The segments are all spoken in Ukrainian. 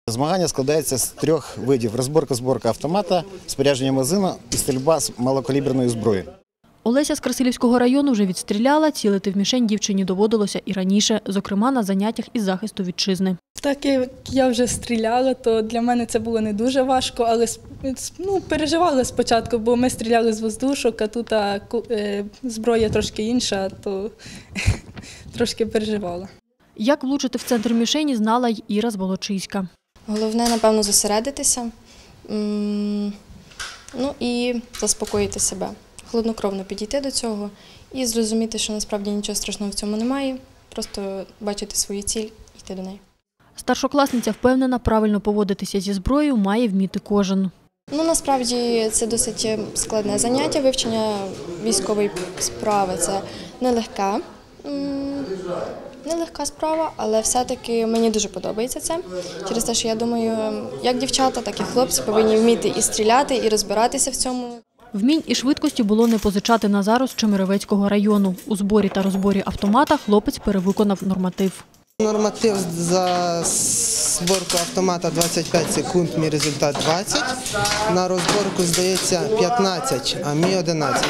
Змагання складається з 3 видів: розборка-зборка автомата, спорядження магазину і стрільба з малокаліберної зброї. Олеся з Красилівського району вже відстріляла, цілити в мішень дівчині доводилося і раніше, зокрема на заняттях із захисту вітчизни. Так як я вже стріляла, то для мене це було не дуже важко, але переживала спочатку, бо ми стріляли з воздушок, а тут зброя трошки інша, то трошки переживала. Як влучити в центр мішені, знала й Іра з Волочиська. Головне, напевно, зосередитися, і заспокоїти себе, хладнокровно підійти до цього і зрозуміти, що насправді нічого страшного в цьому немає, просто бачити свою ціль і йти до неї. Старшокласниця впевнена, правильно поводитися зі зброєю має вміти кожен. Насправді це досить складне заняття, вивчення військової справи – це нелегка справа, але все-таки мені дуже подобається це. Через те, що я думаю, як дівчата, так і хлопці повинні вміти і стріляти, і розбиратися в цьому. Вмінь і швидкості було не позичати Назару з Чемеровецького району. У зборі та розборі автомата хлопець перевиконав норматив. Норматив за зборку автомата 25 секунд, мій результат 20. На розборку, здається, 15, а мій 11.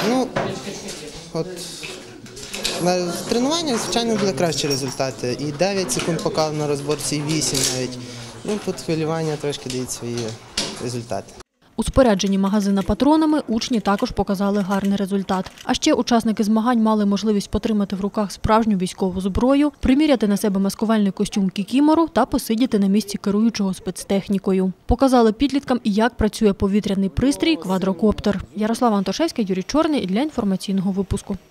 На тренуваннях, звичайно, були кращі результати. І 9 секунд показав на розборці, і 8 навіть. Тут хвилювання трошки дають свої результати. У спорядженні магазина патронами учні також показали гарний результат. А ще учасники змагань мали можливість потримати в руках справжню військову зброю, приміряти на себе маскувальний костюм кікімору та посидіти на місці керуючого спецтехнікою. Показали підліткам і як працює повітряний пристрій «Квадрокоптер». Ярослава Антошевська, Юрій Чорний для інформаційного випуску.